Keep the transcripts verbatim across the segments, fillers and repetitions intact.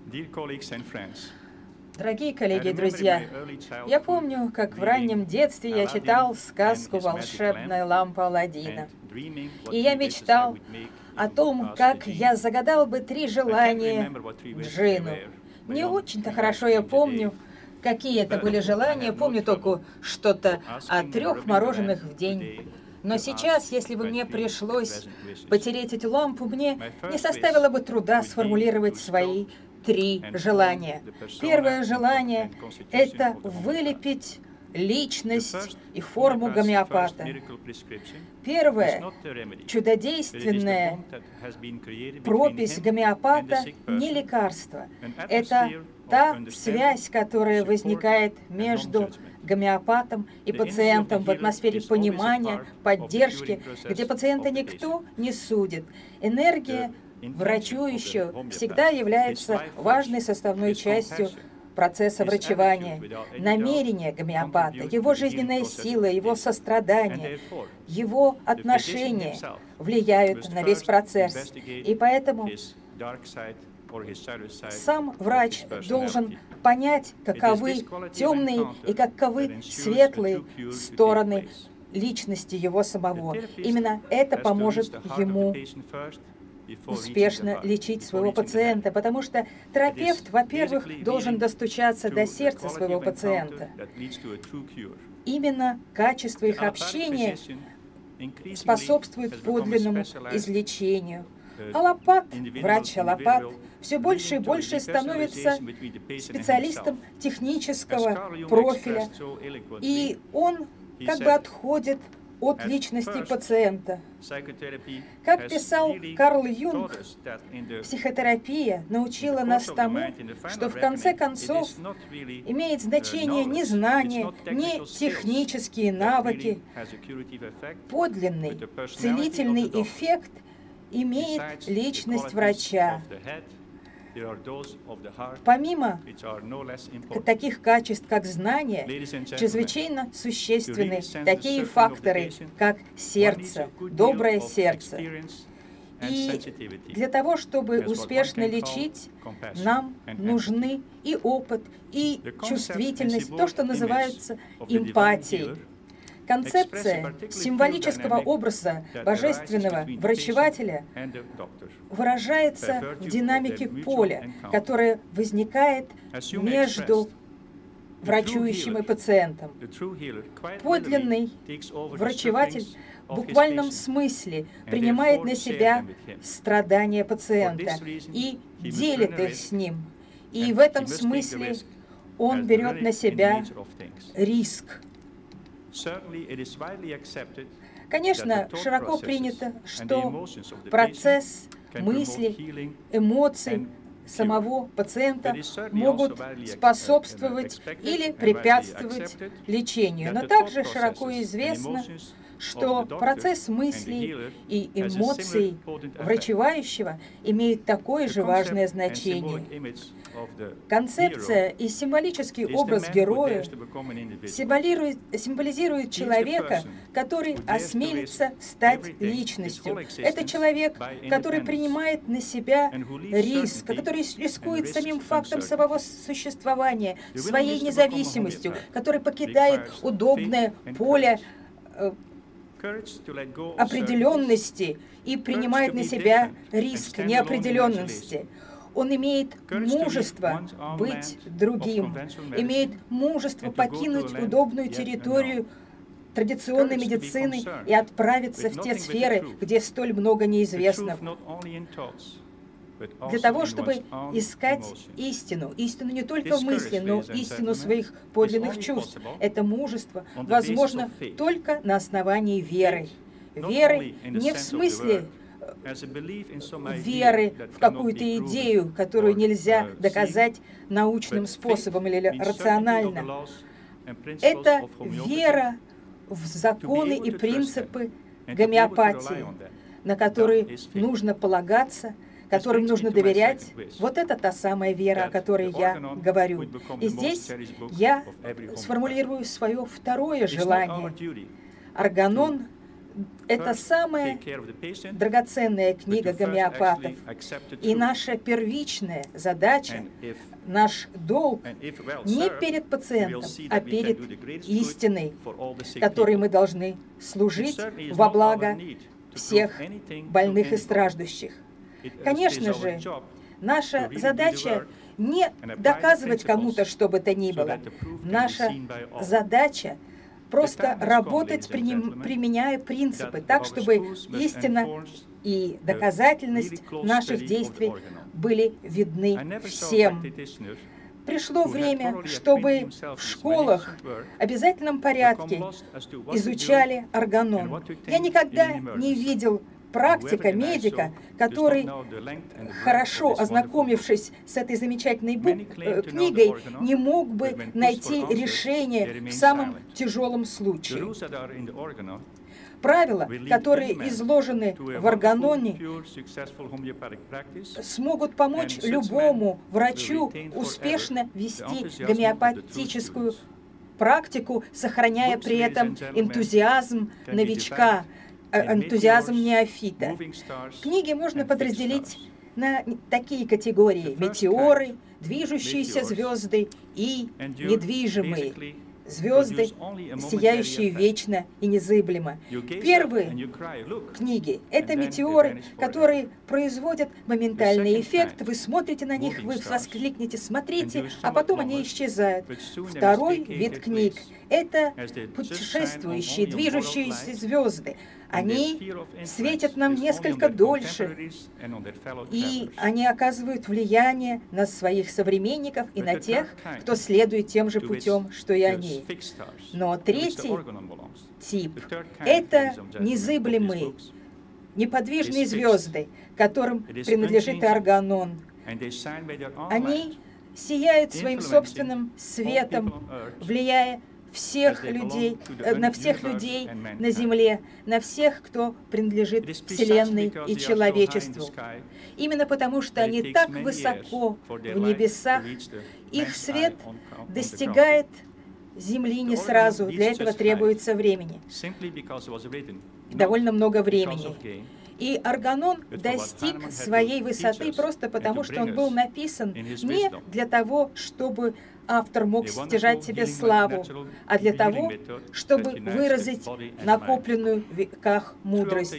Дорогие коллеги и друзья, я помню, как в раннем детстве я читал сказку «Волшебная лампа Аладдина». И я мечтал о том, как я загадал бы три желания джинну. Не очень-то хорошо я помню, какие это были желания, помню только что-то о трех мороженых в день. Но сейчас, если бы мне пришлось потереть эту лампу, мне не составило бы труда сформулировать свои три желания. Первое желание – это вылепить личность и форму гомеопата. Первое – чудодейственная пропись гомеопата не лекарство. Это та связь, которая возникает между гомеопатом и пациентом в атмосфере понимания, поддержки, где пациента никто не судит. Энергия врачующего всегда является важной составной частью процесса врачевания. Намерение гомеопата, его жизненная сила, его сострадание, его отношения влияют на весь процесс. И поэтому сам врач должен понять, каковы темные и каковы светлые стороны личности его самого. Именно это поможет ему успешно лечить своего пациента, потому что терапевт, во-первых, должен достучаться до сердца своего пациента. Именно качество их общения способствует подлинному излечению. Аллопат, врач-аллопат, все больше и больше становится специалистом технического профиля, и он как бы отходит от личности пациента. Как писал Карл Юнг, психотерапия научила нас тому, что в конце концов имеет значение не знания, не технические навыки. Подлинный целительный эффект имеет личность врача. Помимо таких качеств, как знания, чрезвычайно существенны такие факторы, как сердце, доброе сердце. И для того, чтобы успешно лечить, нам нужны и опыт, и чувствительность, то, что называется эмпатией. Концепция символического образа божественного врачевателя выражается в динамике поля, которая возникает между врачующим и пациентом. Подлинный врачеватель в буквальном смысле принимает на себя страдания пациента и делит их с ним. И в этом смысле он берет на себя риск. Конечно, широко принято, что процесс мыслей, эмоций самого пациента могут способствовать или препятствовать лечению. Но также широко известно, что процесс мыслей и эмоций врачевающего имеет такое же важное значение. Концепция и символический образ героя символизирует, символизирует человека, который осмелится стать личностью. Это человек, который принимает на себя риск, который рискует самим фактом своего существования, своей независимостью, который покидает удобное поле определенности и принимает на себя риск неопределенности. Он имеет мужество быть другим, имеет мужество покинуть удобную территорию традиционной медицины и отправиться в те сферы, где столь много неизвестного. Для того, чтобы искать истину, истину не только в мысли, но истину своих подлинных чувств. Это мужество возможно только на основании веры. Веры не в смысле веры в какую-то идею, которую нельзя доказать научным способом или рационально. Это вера в законы и принципы гомеопатии, на которые нужно полагаться, которым нужно доверять. Вот это та самая вера, о которой я говорю. И здесь я сформулирую свое второе желание. Органон Это самая драгоценная книга гомеопатов. И наша первичная задача, наш долг не перед пациентом, а перед истиной, которой мы должны служить во благо всех больных и страждущих. Конечно же, наша задача не доказывать кому-то, что бы то ни было. Наша задача просто работать, применяя принципы, так, чтобы истина и доказательность наших действий были видны всем. Пришло время, чтобы в школах в обязательном порядке изучали органон. Я никогда не видел практика, медика, который, хорошо ознакомившись с этой замечательной книгой, не мог бы найти решение в самом тяжелом случае. Правила, которые изложены в органоне, смогут помочь любому врачу успешно вести гомеопатическую практику, сохраняя при этом энтузиазм новичка, энтузиазм неофита. Книги можно подразделить на такие категории: метеоры, движущиеся звезды и недвижимые звезды, сияющие вечно и незыблемо. Первые книги — это метеоры, которые производят моментальный эффект. Вы смотрите на них, вы воскликнете «смотрите», а потом они исчезают. Второй вид книг — это путешествующие, движущиеся звезды. Они светят нам несколько дольше, и они оказывают влияние на своих современников и на тех, кто следует тем же путем, что и они. Но третий тип — это незыблемые, неподвижные звезды, которым принадлежит органон. Они сияют своим собственным светом, влияя всех людей, на всех людей на Земле, на всех, кто принадлежит Вселенной и человечеству. Именно потому, что они так высоко в небесах, их свет достигает Земли не сразу, для этого требуется времени, довольно много времени. И органон достиг своей высоты просто потому, что он был написан не для того, чтобы автор мог стяжать себе славу, а для того, чтобы выразить накопленную в веках мудрость.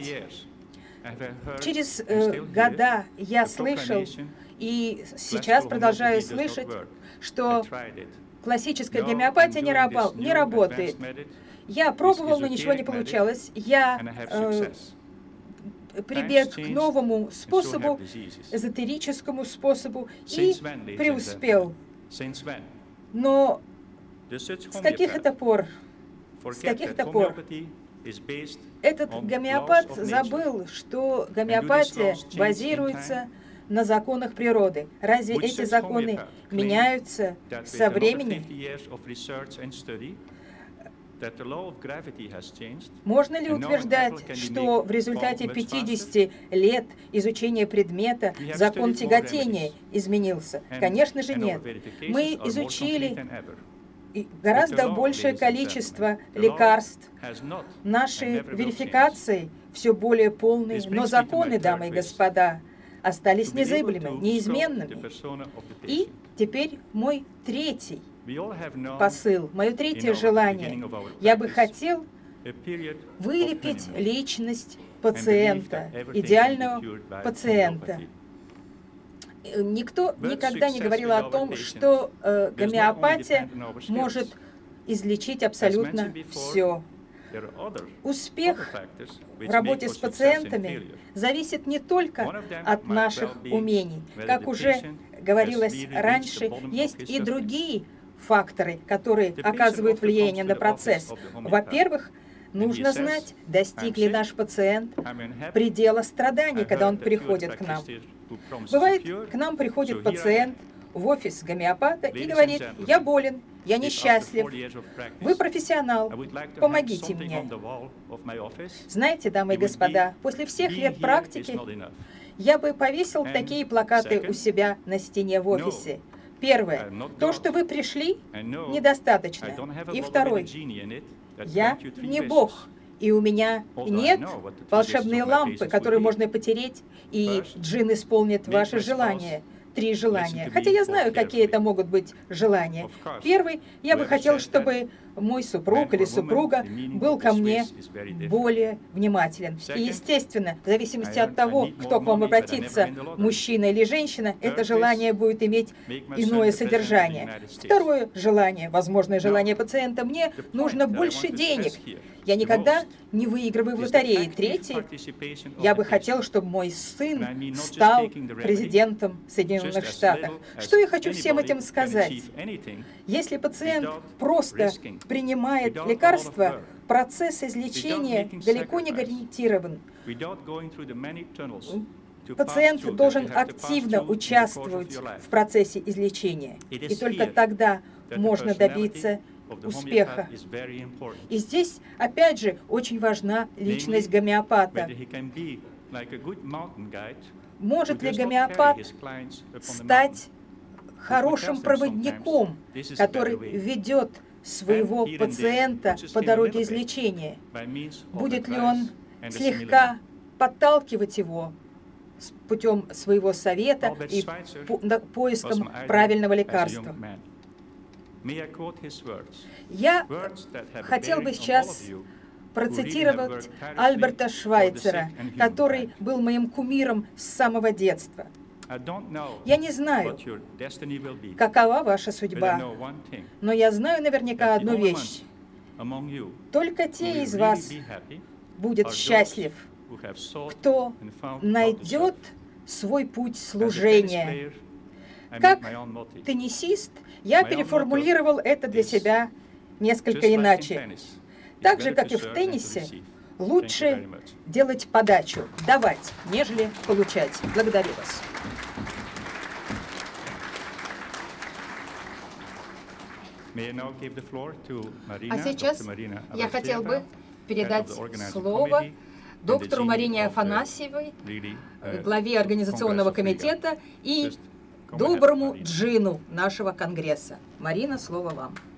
Через э, года я слышал, и сейчас продолжаю слышать, что классическая гомеопатия не, рабал, не работает. Я пробовал, но ничего не получалось. Я э, прибег к новому способу, эзотерическому способу, и преуспел. Но с каких-то пор, с каких-то пор этот гомеопат забыл, что гомеопатия базируется на законах природы. Разве эти законы меняются со временем? Можно ли утверждать, что в результате пятидесяти лет изучения предмета закон тяготения изменился? Конечно же нет. Мы изучили гораздо большее количество лекарств. Наши верификации все более полные, но законы, дамы и господа, остались незыблемыми, неизменными. И теперь мой третий посыл, мое третье желание. Я бы хотел вылепить личность пациента, идеального пациента. Никто никогда не говорил о том, что э, гомеопатия может излечить абсолютно все. Успех в работе с пациентами зависит не только от наших умений. Как уже говорилось раньше, есть и другие факторы, которые оказывают влияние на процесс. Во-первых, нужно знать, достиг ли наш пациент предела страданий, когда он приходит к нам. Бывает, к нам приходит пациент в офис гомеопата и говорит: «Я болен, я несчастлив, вы профессионал, помогите мне». Знаете, дамы и господа, после всех лет практики я бы повесил такие плакаты у себя на стене в офисе. Первое. То, что вы пришли, недостаточно. И второй. Я не Бог. И у меня нет волшебной лампы, которую можно потереть, и джин исполнит ваши желания. Три желания. Хотя я знаю, какие это могут быть желания. Первый, я бы хотел, чтобы мой супруг или супруга был ко мне более внимателен. И, естественно, в зависимости от того, кто к вам обратится, мужчина или женщина, это желание будет иметь иное содержание. Второе желание, возможное желание пациента, мне нужно больше денег. Я никогда не выигрываю в лотерее. Третий, я бы хотел, чтобы мой сын стал президентом Соединенных Штатов. Что я хочу всем этим сказать? Если пациент просто принимает лекарства, процесс излечения далеко не гарантирован. Пациент должен активно участвовать в процессе излечения, и только тогда можно добиться успеха. И здесь, опять же, очень важна личность гомеопата. Может ли гомеопат стать хорошим проводником, который ведет своего пациента по дороге излечения? Будет ли он слегка подталкивать его путем своего совета и по поиском правильного лекарства? Я хотел бы сейчас процитировать Альберта Швайцера, который был моим кумиром с самого детства. Я не знаю, какова ваша судьба, но я знаю наверняка одну вещь. Только те из вас будут счастлив, кто найдет свой путь служения. Как теннисист, я переформулировал это для себя несколько иначе. Так же, как и в теннисе, лучше делать подачу, давать, нежели получать. Благодарю вас. А сейчас я хотел бы передать слово доктору Марине Афанасьевой, главе Организационного комитета и доброму джину нашего Конгресса. Марина, слово вам.